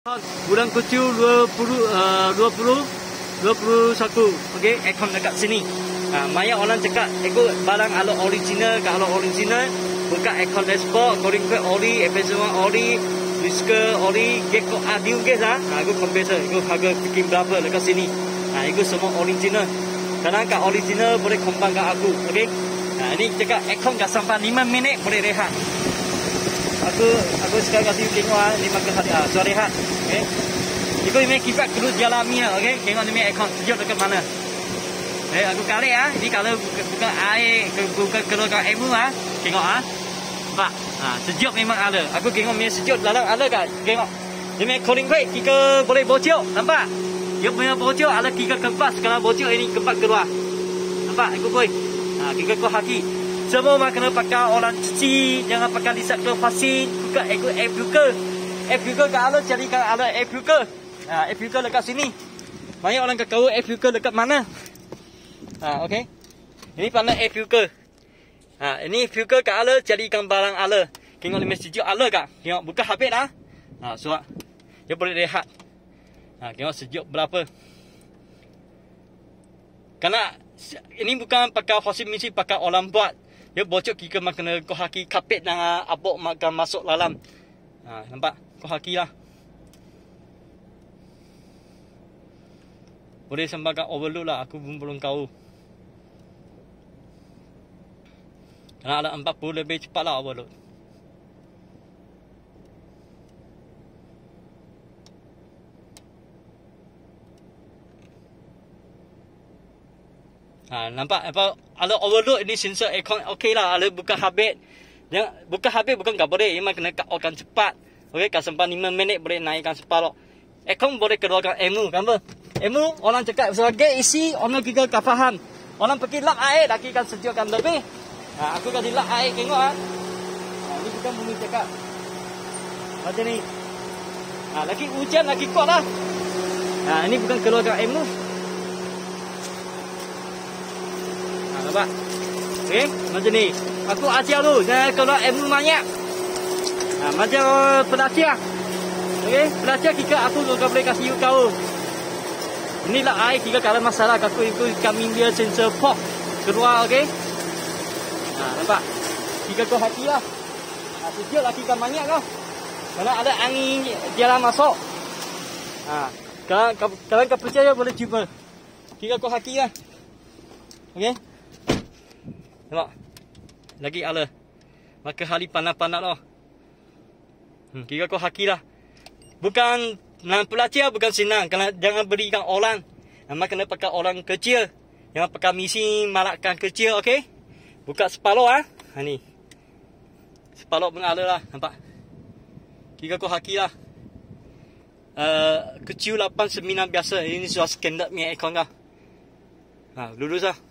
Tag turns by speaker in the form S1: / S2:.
S1: Bulan kecil 21. Okey, aircon dekat sini. Banyak orang cakap ikut barang ala original, kalau original buka aircon dashboard, cooling fan ori, FS1 ori, whisker ori, geko adiu ke sah. Aku compressor, aku harga bikin berapa dekat sini. Itu semua original. Kadang kat original boleh kompang kat aku, okey. Ini cakap aircon kat sampai 5 minit boleh rehat. Aku sekarang kasih tengok ni makan hati suara rehat, okey. Ikut ini kipas terus jalan mia, okey. Tengok ni aircon sejuk dekat mana. Aku kali ni kalau buka air, buka keluarkan air tengok nampak. Sejuk memang ada. Aku tengok ni sejuk dalam ada kan. Tengok. Ini cooling fan kita boleh bocor, nampak? Dia punya bocor ada 3 kempas, kalau bocor ini kempas keluar. Nampak ikut boy. Kita kau haki. Semua kena pakai orang cuci, jangan pakai recycle fasin, buka ikut air filter. Air filter kalau carikan ada air filter. Air filter dekat sini. Banyak orang tak tahu air filter dekat mana. Okey. Ini panel air filter. Ini filter kat ala carikan barang ala. Tengok ni sejuk ala kak. Tengok buka habis dah. Suat. Dia boleh rehat. Tengok sejuk berapa. Karena ini bukan pakai washing machine, pakai orang buat. Dia bocor kita kena kau haki kapet dengan abok makan masuk dalam. Nampak? Kau haki lah. Boleh sembahkan overload lah. Aku pun belum tahu. Karena ada 40 lebih cepat lah overload. Nampak apa ada overload ini sensor aircon okey lah. Ada buka habis. Jangan buka habis bukan tak boleh. Memang kena cut cepat. Okey, kat sampai 5 minit boleh naikkan separuh. Aircon boleh keluarkan emu kan apa? Emu orang cakap sebagai isi orang kita tak faham. Orang pergi lap air lagi kan sejukkan lebih. Aku kasi lap air tengok ini bukan bumi cakap. Macam ni. Lagi hujan lagi kuat lah. Ini bukan keluarkan emu. Nampak? Okey, macam ni. Aku ajar dulu, saya keluar emu banyak. Macam pelajar. Okey, pelajar kita aku juga boleh kasih kau. Inilah air kita kalau masalah aku ikut kami dia sensor pop keluar, okey. Nampak? Kita kau hati lah. Sejuk lah kita banyak kau. Kalau ada angin jalan masuk. Kalau kau percaya boleh cuba. Kita kau hati lah. Okey. Nampak? Lagi ala. Maka hari panas-panas lah. Kira kau haki lah. Bukan nak pelajar bukan senang. Kalau jangan berikan orang. Nama kena pakai orang kecil. Jangan pakai mesin malakkan kecil, okey? Buka separuh ni. Separuh pun ala lah, nampak? Kira kau haki lah. Kecil 8 9 biasa. Ini sudah standard punya aircon lah. Lurus lah.